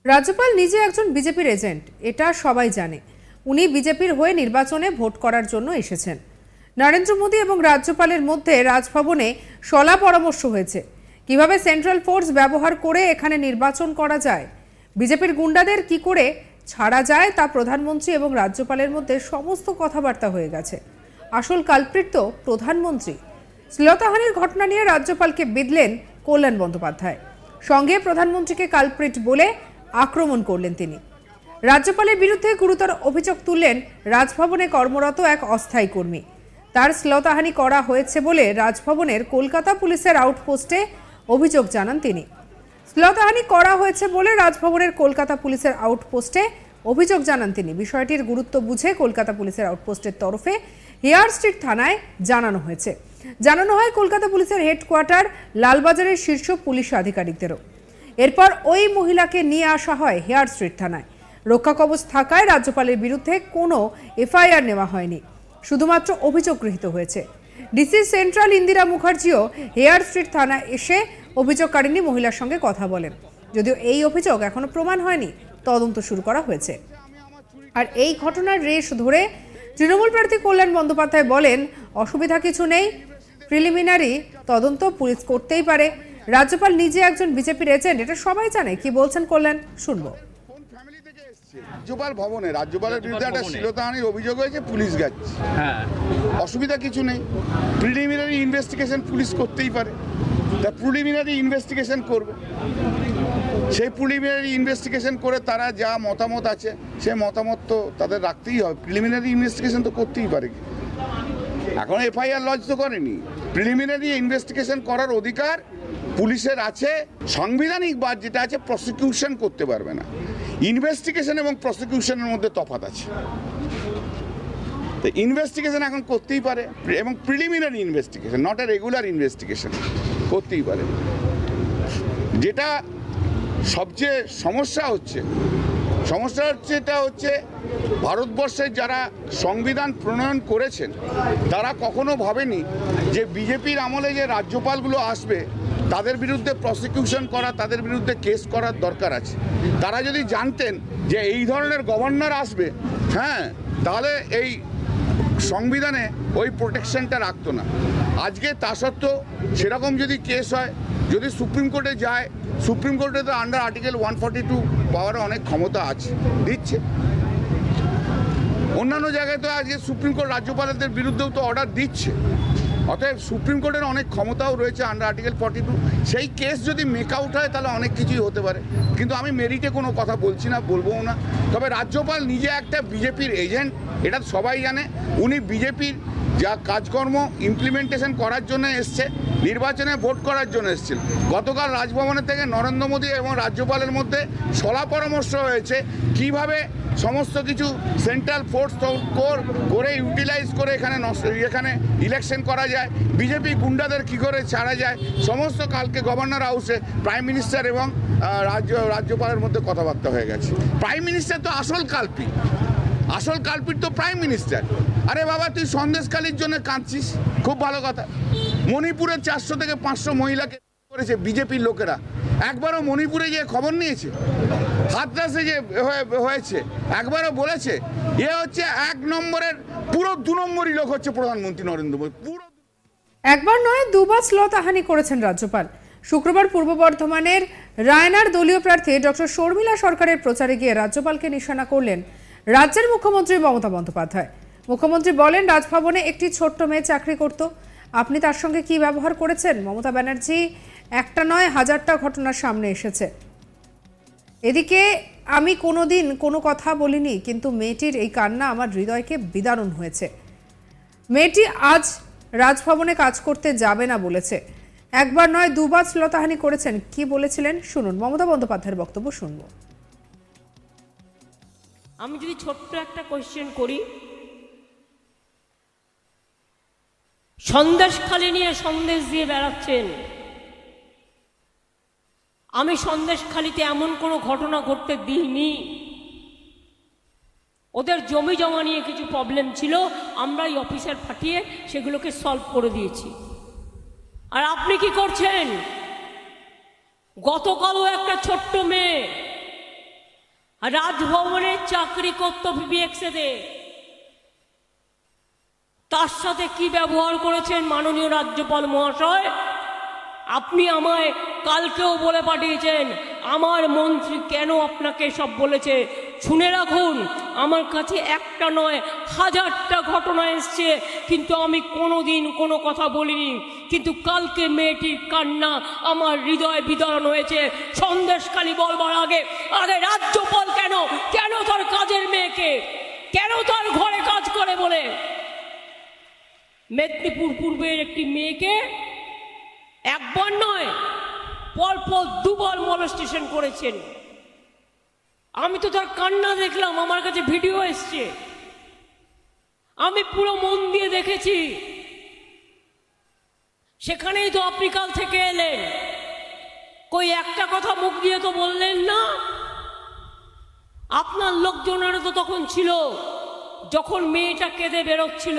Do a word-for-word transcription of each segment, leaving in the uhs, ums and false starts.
রাজ্যপাল নিজে একজন বিজেপির এজেন্ট, এটা সবাই জানে। উনি বিজেপির হয়ে নির্বাচনে ভোট করার জন্য এসেছেন। নরেন্দ্র মোদী এবং রাজ্যপালের মধ্যে রাজভবনে সলা পরামর্শ হয়েছে কিভাবে সেন্ট্রাল ফোর্স ব্যবহার করে এখানে নির্বাচন করা যায়, বিজেপির গুন্ডাদের কি করে ছাড়া যায় তা প্রধানমন্ত্রী এবং রাজ্যপালের মধ্যে সমস্ত কথাবার্তা হয়ে গেছে। আসল কালপ্রিট তো প্রধানমন্ত্রী। শ্লীলতাহানির ঘটনা নিয়ে রাজ্যপালকে বিঁধলেন কল্যাণ বন্দ্যোপাধ্যায়, সঙ্গে প্রধানমন্ত্রীকে কালপ্রিট বলে আক্রমণ করলেন তিনি। রাজ্যপালের বিরুদ্ধে গুরুতর অভিযোগ তুললেন রাজভবনে কর্মরত এক অস্থায়ী কর্মী। তার শ্লীলতাহানি করা হয়েছে বলে রাজভবনের কলকাতা পুলিশের আউটপোস্টে অভিযোগ জানান তিনি। শ্লীলতাহানি করা হয়েছে বলে রাজভবনের কলকাতা পুলিশের আউটপোস্টে অভিযোগ জানান তিনি। বিষয়টির গুরুত্ব বুঝে কলকাতা পুলিশের আউটপোস্টের তরফে হেয়ার স্ট্রিট থানায় জানানো হয়েছে। জানানো হয় কলকাতা পুলিশের হেডকোয়ার্টার লালবাজারের শীর্ষ পুলিশ আধিকারিকদেরও। এরপর ওই মহিলাকে নিয়ে আসা হয় হেয়ার স্ট্রিট থানায়। রক্ষা কবচ থাকায় রাজ্যপালের বিরুদ্ধে কোনো এফআইআর নেওয়া হয়নি, শুধুমাত্র অভিযোগ গৃহীত হয়েছে। ডিসি সেন্ট্রাল ইন্দিরা মুখার্জিও হেয়ার স্ট্রিট থানায় এসে অভিযোগকারিনী মহিলার সঙ্গে কথা বলেন। যদিও এই অভিযোগ এখনো প্রমাণ হয়নি, তদন্ত শুরু করা হয়েছে। আর এই ঘটনার রেশ ধরে তৃণমূল প্রার্থী কল্যাণ বন্দ্যোপাধ্যায় বলেন, অসুবিধা কিছু নেই, প্রিলিমিনারি তদন্ত পুলিশ করতেই পারে। রাজ্যপাল নিজে একজন বিজেপির এজেন্ট, এটা সবাই জানে। কি বলছেন কল্যাণ, শুনবো। রাজ্যপাল ভবনে রাজ্যপালের বিরুদ্ধে একটা শ্লীলতাহানির অভিযোগ হয়েছে, পুলিশ গেছে। হ্যাঁ, অসুবিধা কিছু নেই, প্রিলিমিনারি ইনভেস্টিগেশন পুলিশ করতেই পারে। তা প্রিলিমিনারি ইনভেস্টিগেশন করবে, সেই প্রিলিমিনারি ইনভেস্টিগেশন করে তারা যা মতামত আছে সে মতামত তো তাদের রাখতেই হবে। প্রিলিমিনারি ইনভেস্টিগেশন তো করতেই পারে, এখন এফআইআর লজ তো করেনি। প্রিলিমিনারি ইনভেস্টিগেশন করার অধিকার পুলিশের আছে, সাংবিধানিক বাদ যেটা আছে প্রসিকিউশন করতে পারবে না। ইনভেস্টিগেশন এবং প্রসিকিউশনের মধ্যে তফাৎ আছে। তো ইনভেস্টিগেশন এখন করতেই পারে, এবং preliminary investigation, not a regular investigation, করতেই পারে। যেটা সবচেয়ে সমস্যা হচ্ছে সমস্যা হচ্ছে এটা হচ্ছে ভারতবর্ষের যারা সংবিধান প্রণয়ন করেছেন তারা কখনো ভাবেনি যে বিজেপির আমলে যে রাজ্যপালগুলো আসবে তাদের বিরুদ্ধে প্রসিকিউশন করা, তাদের বিরুদ্ধে কেস করার দরকার আছে। তারা যদি জানতেন যে এই ধরনের গভর্নর আসবে, হ্যাঁ, তাহলে এই সংবিধানে ওই প্রোটেকশনটা রাখতো না। আজকে তা সত্ত্বেও সেরকম যদি কেস হয়, যদি সুপ্রিম কোর্টে যায়, সুপ্রিম কোর্টে তো under article one forty two power অনেক ক্ষমতা আছে, দিচ্ছে। অন্যান্য জায়গায় তো আজকে সুপ্রিম কোর্ট রাজ্যপালদের বিরুদ্ধেও তো অর্ডার দিচ্ছে। অতএব সুপ্রিম কোর্টের অনেক ক্ষমতাও রয়েছে আন্ডার আর্টিকেল ফর্টি টু। সেই কেস যদি মেক আউট হয় তাহলে অনেক কিছুই হতে পারে। কিন্তু আমি মেরিটে কোনো কথা বলছি না, বলবও না। তবে রাজ্যপাল নিজে একটা বিজেপির এজেন্ট, এটা সবাই জানে। উনি বিজেপির যা কাজকর্ম ইমপ্লিমেন্টেশন করার জন্য এসছে, নির্বাচনে ভোট করার জন্য এসেছিল। গতকাল রাজভবনের থেকে নরেন্দ্র মোদী এবং রাজ্যপালের মধ্যে সলা পরামর্শ হয়েছে কিভাবে সমস্ত কিছু সেন্ট্রাল ফোর্স করে ইউটিলাইজ করে এখানে এখানে ইলেকশন করা যায়, বিজেপি গুন্ডাদের কি করে ছাড়া যায়, সমস্ত কালকে গভর্নর হাউসে প্রাইম মিনিস্টার এবং রাজ্য রাজ্যপালের মধ্যে কথাবার্তা হয়ে গেছে। প্রাইম মিনিস্টার তো আসল কালপিট, আসল কালপিট তো প্রাইম মিনিস্টার। আরে বাবা, তুই সন্দেশখালির জন্য কাঁদছিস, খুব ভালো কথা। মণিপুরের চারশো থেকে পাঁচশো মহিলাকে করেছে বিজেপির লোকেরা, একবারও মণিপুরে গিয়ে খবর নিয়েছে? হাতরাসে যে হয়েছে একবারও বলেছে? এ হচ্ছে এক নম্বরের, পুরো দু নম্বরই লোক হচ্ছে প্রধানমন্ত্রী নরেন্দ্র মোদী। পুরো একবার নয় দুবার শ্লীলতাহানি করেছেন রাজ্যপাল। শুক্রবার পূর্ব বর্ধমানের রায়নার দলীয় প্রার্থী ডক্টর শর্মিলা সরকারের প্রচারে গিয়ে রাজ্যপালকে নিশানা করলেন রাজ্যের মুখ্যমন্ত্রী মমতা বন্দ্যোপাধ্যায়। মুখ্যমন্ত্রী বলেন, রাজভবনে একটি ছোট্ট মেয়ে চাকরি করত, আপনি তার সঙ্গে কি ব্যবহার করেছেন? মমতা ব্যানার্জি, একটা নয় হাজারটা ঘটনার সামনে এসেছে। এদিকে আমি কোনোদিন কোনো কথা বলিনি, কিন্তু মেয়েটির এই কান্না আমার হৃদয়কে বিদারণ হয়েছে। মেয়েটি আজ রাজভবনে কাজ করতে যাবে না বলেছে। একবার নয় দুবার শ্লীলতাহানি করেছেন। কি বলেছিলেন শুনুন, মমতা বন্দ্যোপাধ্যায়ের বক্তব্য শুনব। আমি যদি ছোট্ট একটা কোয়েশ্চেন করি, সন্দেশখালি নিয়ে সন্দেশ দিয়ে বেড়াচ্ছেন, আমি সন্দেশখালিতে এমন কোনো ঘটনা ঘটতে দিইনি। ওদের জমি জমা নিয়ে কিছু প্রবলেম ছিল, আমরা এই অফিসার পাঠিয়ে সেগুলোকে সলভ করে দিয়েছি। আর আপনি কি করছেন? গতকালও একটা ছোট্ট মেয়ে আর রাজভবনে চাকরি করতো পিবিএক্সে, তার সাথে কি ব্যবহার করেছেন মাননীয় রাজ্যপাল মহাশয়? আপনি আমায় কালকেও বলে পাঠিয়েছেন আমার মন্ত্রী কেন আপনাকে সব বলেছে। শুনে রাখুন, আমার কাছে একটা নয় হাজারটা ঘটনা এসছে, কিন্তু আমি কোনোদিন কোনো কথা বলিনি। কিন্তু কালকে মেয়েটির কান্না আমার হৃদয় বিদারণ হয়েছে। সন্দেশখালি বলবার আগে আগে রাজ্যপাল কেন কেন তার কাজের মেয়েকে, কেন তার ঘরে কাজ করে বলে মেদিনীপুর পূর্বের একটি মেয়েকে একবার নয় পরপর দুবার মলেস্টেশন করেছেন। আমি তো তার কান্না দেখলাম, আমার কাছে ভিডিও এসছে, আমি পুরো মন দিয়ে দেখেছি। সেখানেই তো আপনি কাল থেকে এলেন, কই একটা কথা মুখ দিয়ে তো বললেন না। আপনার লোকজনেরও তো তখন ছিল যখন মেয়েটা কেঁদে বেরোচ্ছিল।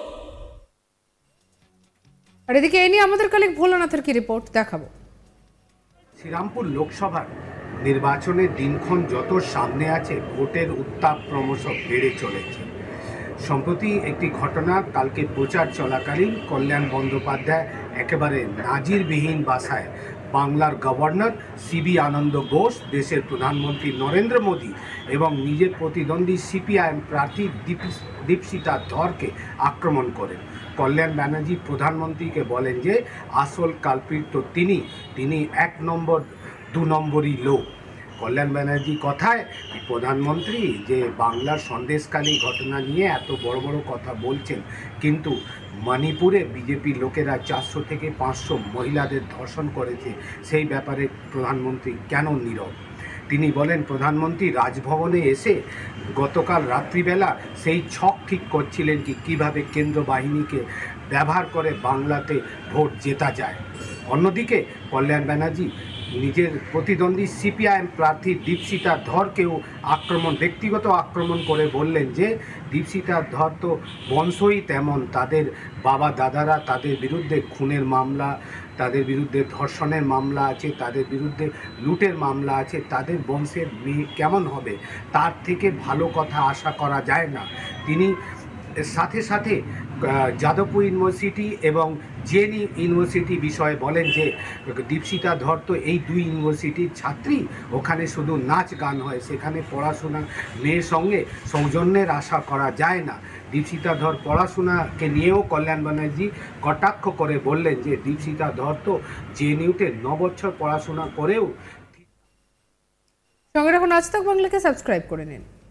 আর এদিকে এ নিয়ে আমাদের কালিক ভোলানাথের কি রিপোর্ট দেখাবো। শ্রীরামপুর লোকসভার নির্বাচনের দিনক্ষণ যত সামনে আছে, ভোটের উত্তাপ ক্রমশ বেড়ে চলেছে। সম্প্রতি একটি ঘটনা, কালকে প্রচার চলাকালীন কল্যাণ বন্দ্যোপাধ্যায় একেবারে নাজিরবিহীন ভাষায় বাংলার গভর্নর সিবি আনন্দ ঘোষ, দেশের প্রধানমন্ত্রী নরেন্দ্র মোদী এবং নিজের প্রতিদ্বন্দ্বী সিপিআইএম প্রার্থী দীপশিতা ধরকে আক্রমণ করেন। কল্যাণ ব্যানার্জি প্রধানমন্ত্রীকে বলেন যে আসল কালপিট তো তিনি তিনি এক নম্বর দু নম্বরই লোক। কল্যাণ ব্যানার্জি কথায় প্রধানমন্ত্রী যে বাংলার সন্দেশখালী ঘটনা নিয়ে এত বড় বড় কথা বলছেন, কিন্তু মণিপুরে বিজেপির লোকেরা চারশো থেকে পাঁচশো মহিলাদের ধর্ষণ করেছে, সেই ব্যাপারে প্রধানমন্ত্রী কেন নীরব? তিনি বলেন প্রধানমন্ত্রী রাজভবনে এসে গতকাল রাত্রিবেলা সেই ছক ঠিক করছিলেন কি কীভাবে কেন্দ্র বাহিনীকে ব্যবহার করে বাংলাতে ভোট জেতা যায়। অন্যদিকে কল্যাণ ব্যানার্জি নিজের প্রতিদ্বন্দ্বী সিপিআইএম প্রার্থী দীপশিতা ধরকেও আক্রমণ ব্যক্তিগত আক্রমণ করে বললেন যে দীপশিতা ধর তো বংশই তেমন, তাদের বাবা দাদারা তাদের বিরুদ্ধে খুনের মামলা, তাদের বিরুদ্ধে ধর্ষণের মামলা আছে, তাদের বিরুদ্ধে লুটের মামলা আছে, তাদের বংশের মেয়ে কেমন হবে? তার থেকে ভালো কথা আশা করা যায় না। তিনি সাথে সাথে যাদবপুর ইউনিভার্সিটি এবং জেএনইউ ইউনিভার্সিটি বিষয়ে বলেন যে দীপশিতা ধর তো এই দুই ইউনিভার্সিটির ছাত্রী, ওখানে শুধু নাচ গান হয়, সেখানে পড়াশোনা মেয়ের সঙ্গে সৌজন্যের আশা করা যায় না। দীপশিতা ধর পড়াশোনাকে নিয়েও কল্যাণ ব্যানার্জি কটাক্ষ করে বললেন যে দীপশিতা ধর তো জেএনইউতে ন বছর পড়াশোনা করেও। সঙ্গে রাখুন আজ তাক বাংলাকে সাবস্ক্রাইব করে নিন।